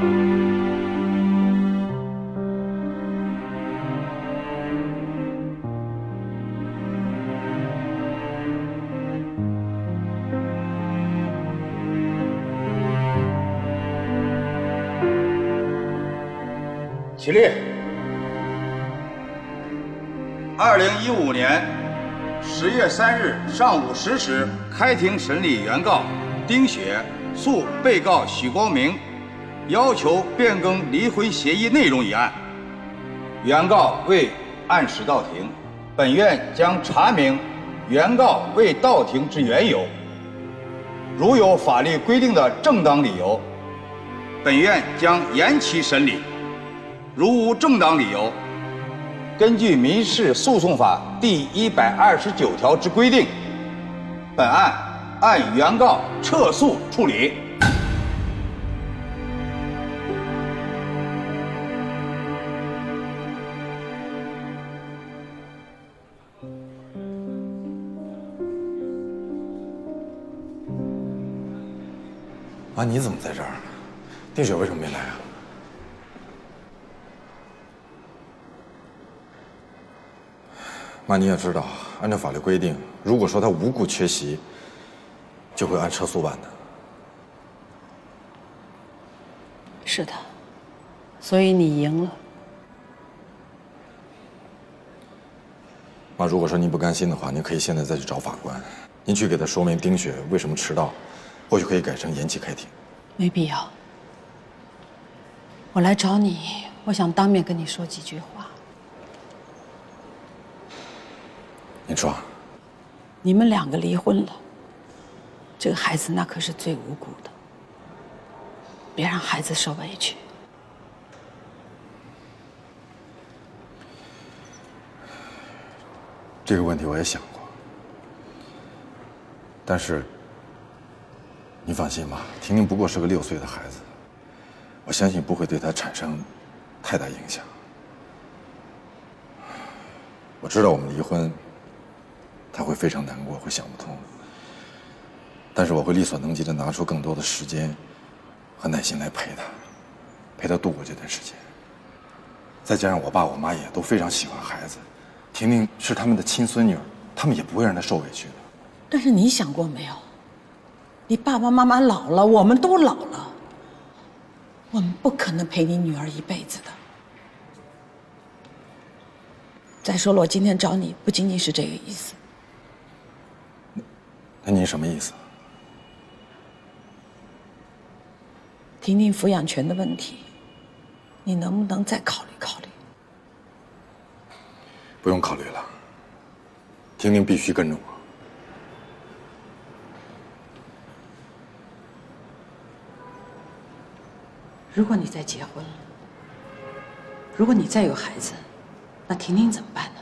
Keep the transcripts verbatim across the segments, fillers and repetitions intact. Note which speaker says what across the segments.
Speaker 1: 起立。二零一五年十月三日上午十时开庭审理原告丁雪诉被告许光明要求变更离婚协议内容一案。原告未按时到庭，本院将查明原告未到庭之缘由。如有法律规定的正当理由，本院将延期审理。 如无正当理由，根据《民事诉讼法》第一百二十九条之规定，本案按原告撤诉处理。
Speaker 2: 妈，你怎么在这儿？丁雪为什么没来啊？ 妈，你也知道，按照法律规定，如果说他无故缺席，就会按撤诉办的。
Speaker 3: 是的，所以你赢了。
Speaker 2: 妈，如果说您不甘心的话，您可以现在再去找法官，您去给他说明丁雪为什么迟到，或许可以改成延期开庭。
Speaker 3: 没必要。我来找你，我想当面跟你说几句话。
Speaker 2: 您说，
Speaker 3: 你们两个离婚了，这个孩子那可是最无辜的，别让孩子受委屈。
Speaker 2: 这个问题我也想过，但是你放心吧，婷婷不过是个六岁的孩子，我相信不会对她产生太大影响。我知道我们离婚。 他会非常难过，会想不通。但是我会力所能及的拿出更多的时间和耐心来陪他，陪他度过这段时间。再加上我爸我妈也都非常喜欢孩子，婷婷是他们的亲孙女儿，他们也不会让她受委屈的。
Speaker 3: 但是你想过没有？你爸爸妈妈老了，我们都老了，我们不可能陪你女儿一辈子的。再说了，我今天找你不仅仅是这个意思。
Speaker 2: 那您什么意思？
Speaker 3: 婷婷抚养权的问题，你能不能再考虑考虑？
Speaker 2: 不用考虑了，婷婷必须跟着我。
Speaker 3: 如果你再结婚了，如果你再有孩子，那婷婷怎么办呢？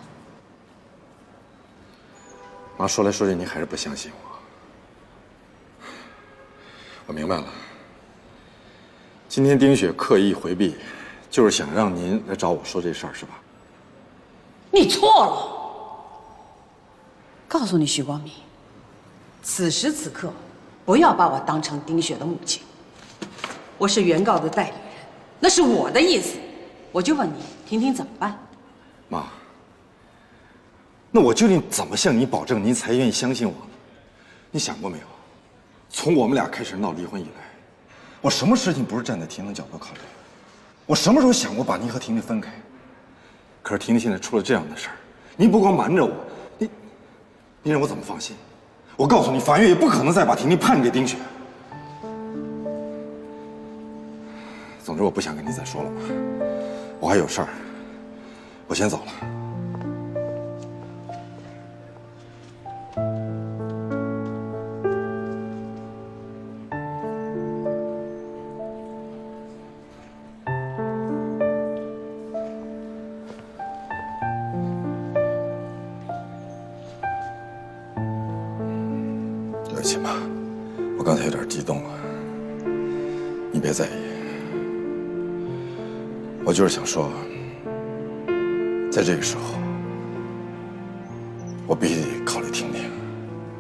Speaker 2: 妈，说来说去，您还是不相信我。 我明白了，今天丁雪刻意回避，就是想让您来找我说这事儿，是吧？
Speaker 3: 你错了。告诉你，许光明，此时此刻，不要把我当成丁雪的母亲。我是原告的代理人，那是我的意思。我就问你，婷婷怎么办？
Speaker 2: 妈，那我究竟怎么向你保证，您才愿意相信我呢？你想过没有？ 从我们俩开始闹离婚以来，我什么事情不是站在婷婷角度考虑？我什么时候想过把您和婷婷分开？可是婷婷现在出了这样的事儿，您不光瞒着我，你，你让我怎么放心？我告诉你，法院也不可能再把婷婷判给丁雪。总之，我不想跟你再说了，妈，我还有事儿，我先走了。 对不起，妈，我刚才有点激动了，你别在意。我就是想说，在这个时候，我必须得考虑婷婷。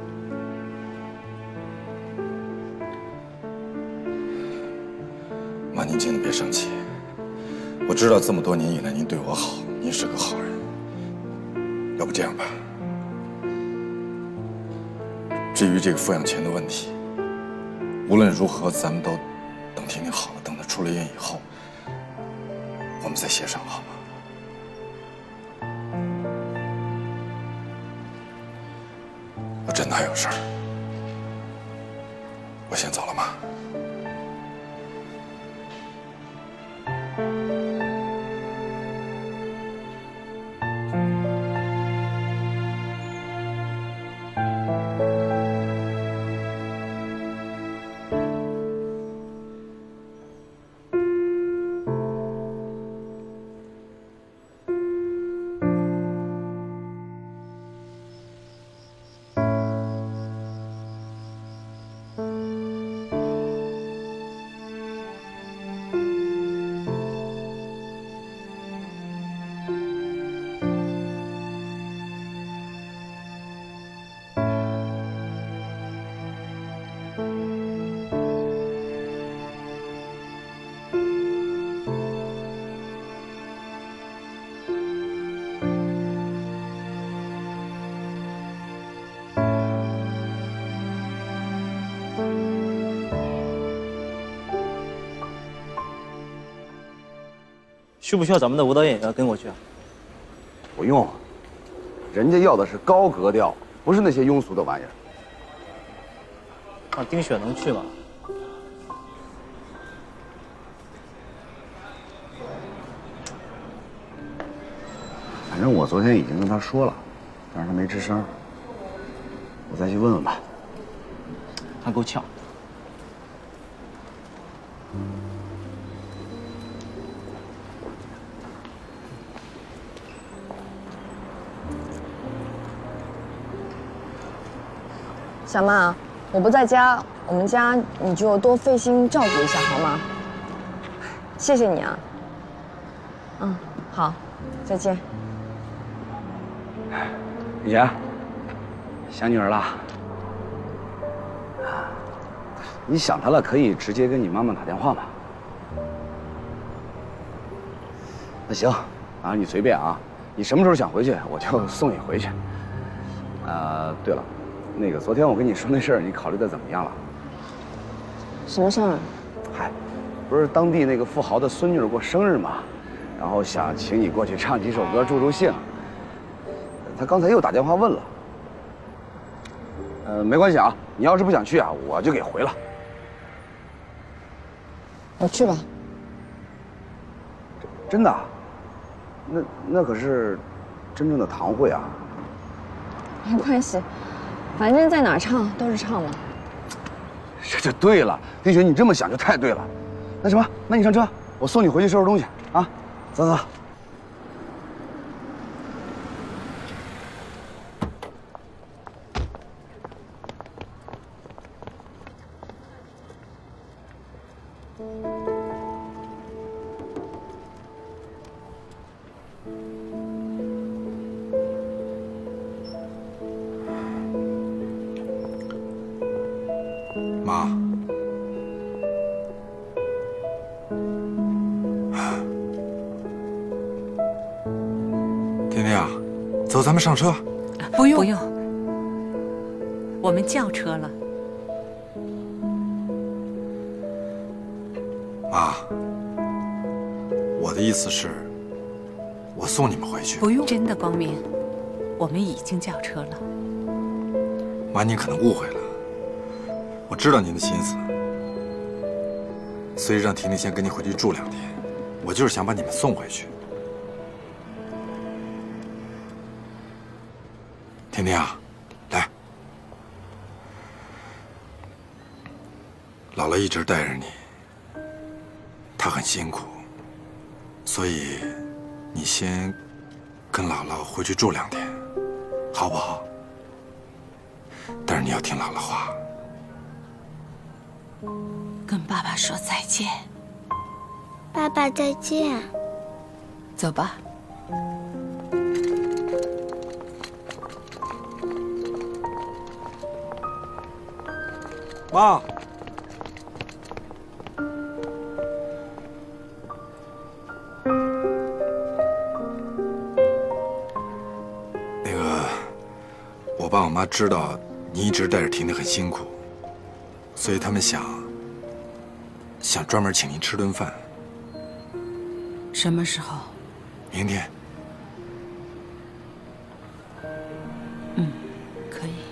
Speaker 2: 妈， 妈，您千万别生气。我知道这么多年以来您对我好，您是个好人。要不这样吧，至于这个抚养权的问题，无论如何，咱们都等婷婷好了，等她出了院以后，我们再协商，好吗？我真的还有事儿，我先走了，妈。
Speaker 4: 需不需要咱们的舞蹈演员跟过去啊？
Speaker 5: 不用，人家要的是高格调，不是那些庸俗的玩意儿。
Speaker 4: 那丁雪能去吗？
Speaker 5: 反正我昨天已经跟他说了，但是他没吱声。我再去问问吧。
Speaker 4: 他够呛。
Speaker 6: 小曼，我不在家，我们家你就多费心照顾一下好吗？谢谢你啊。嗯，好，再见。
Speaker 5: 丽姐，想女儿了。你想她了，可以直接跟你妈妈打电话嘛。那行，啊，你随便啊，你什么时候想回去，我就送你回去。啊，对了。那个，昨天我跟你说那事儿，你考虑的怎么样了？
Speaker 6: 什么事儿？
Speaker 5: 嗨，不是当地那个富豪的孙女过生日嘛，然后想请你过去唱几首歌助助兴。他刚才又打电话问了。呃，没关系啊，你要是不想去啊，我就给回了。
Speaker 6: 我去吧。
Speaker 5: 真的？那那可是真正的堂会啊。
Speaker 6: 没关系。反正在哪儿唱都是唱嘛。
Speaker 5: 这就对了，丁雪，你这么想就太对了。那什么，那你上车，我送你回去收拾东西啊。走走。
Speaker 2: 妈，婷婷啊，走，咱们上车。
Speaker 7: 不用不用，我们叫车了。
Speaker 2: 妈，我的意思是，我送你们回去。
Speaker 7: 不用，真的，光明，我们已经叫车了。
Speaker 2: 妈，您可能误会了。我知道您的心思，所以让婷婷先跟您回去住两天。我就是想把你们送回去。婷婷啊，来，姥姥一直带着你，她很辛苦，所以你先跟姥姥回去住两天，好不好？但是你要听姥姥话。
Speaker 7: 跟爸爸说再见。
Speaker 8: 爸爸再见。
Speaker 7: 走吧。
Speaker 2: 妈， 妈知道你一直带着婷婷很辛苦，所以他们想想专门请您吃顿饭。
Speaker 3: 什么时候？
Speaker 2: 明天。
Speaker 3: 嗯，可以。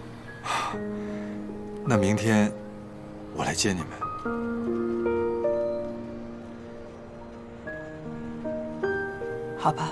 Speaker 2: 那明天我来接你们。
Speaker 3: 好吧。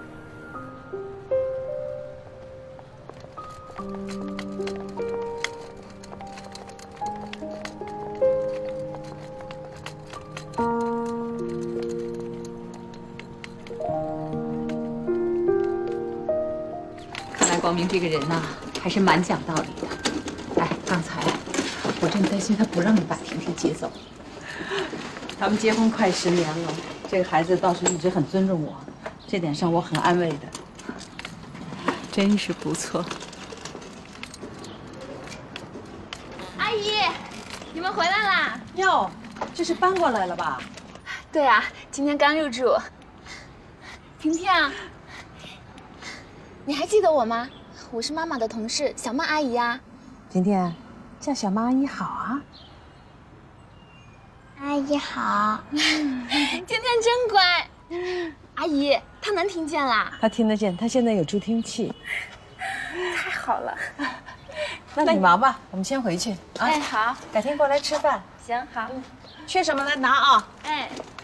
Speaker 7: 看来光明这个人呐、啊，还是蛮讲道理的。哎，刚才我正担心他不让你把婷婷接走。
Speaker 3: 他们结婚快十年了，这个孩子倒是一直很尊重我，这点上我很安慰的。
Speaker 7: 真是不错。
Speaker 9: 阿姨，你们回来啦？
Speaker 3: 哟，这是搬过来了吧？
Speaker 9: 对啊，今天刚入住。婷婷，你还记得我吗？我是妈妈的同事，小曼阿姨呀。
Speaker 3: 婷婷，叫小曼阿姨好啊。
Speaker 8: 阿姨好。
Speaker 9: 天天真乖。阿姨，她能听见啦？
Speaker 3: 她听得见，她现在有助听器。
Speaker 9: 太好了。
Speaker 3: 那你忙吧，我们先回去啊。
Speaker 9: 哎，好，
Speaker 3: 改天过来吃饭。
Speaker 9: 行好。
Speaker 3: 缺什么来拿啊。
Speaker 9: 哎。